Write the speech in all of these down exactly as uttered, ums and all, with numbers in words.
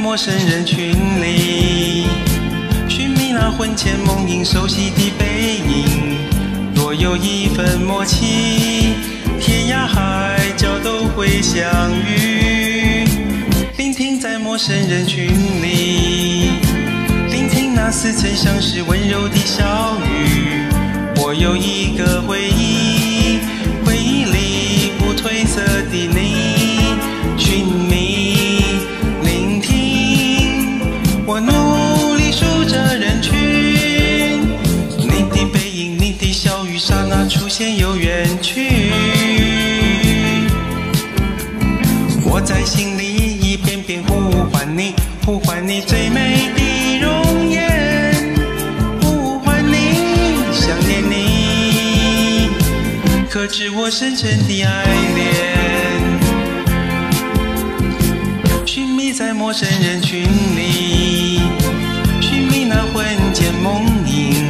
陌生人群里，寻觅那魂牵梦萦熟悉的背影。若有一份默契，天涯海角都会相遇。聆听在陌生人群里，聆听那似曾相识温柔的笑语。我有一个回忆，回忆里不褪色的你，寻觅聆听，我努力数着人群，你的背影，你的笑语，刹那出现又远去。我在心里一遍遍呼唤你，呼唤你最美的容颜，呼唤你，想念你，可知我深沉的爱恋。寻觅在陌生人群里，寻觅那魂牵梦萦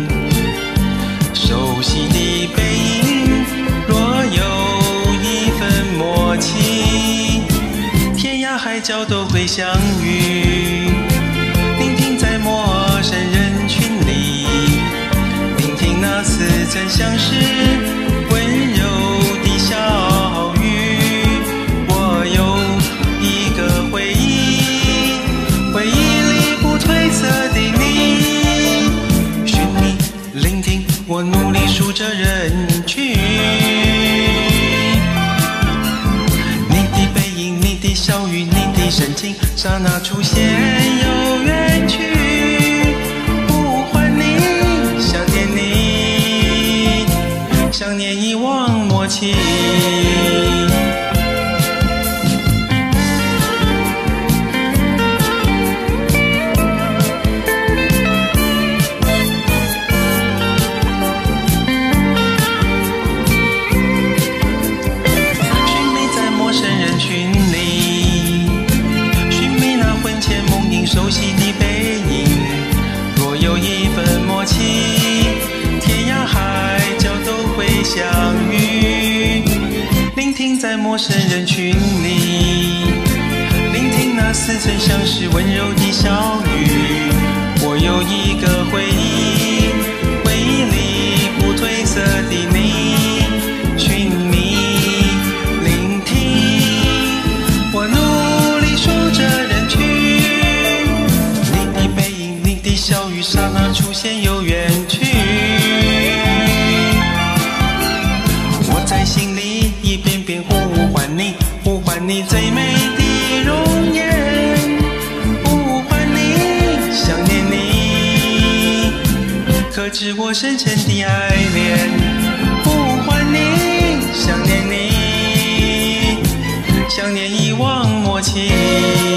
熟悉的背影。若有一份默契，天涯海角都会相遇。聆听在陌生人群里，聆听那似曾相识温柔的笑语。我有一个回忆，回忆里不褪色的你，寻觅聆听，我努力数着人群。你的背影，你的笑语，你的神情，刹那出现又远去。呼唤你，想念你，想念一忘默契。熟悉的背影，若有一份默契，天涯海角都会相遇。聆听在陌生人群里，聆听那似曾相识温柔的笑语。我有一个回忆，回忆里不褪色的你，寻觅聆听，我努力数着人群。笑语刹那出现又远去，我在心里一遍遍呼唤你，呼唤你最美的容颜，呼唤你，想念你，可知我深沉的爱恋。呼唤你，想念你，想念一忘默契。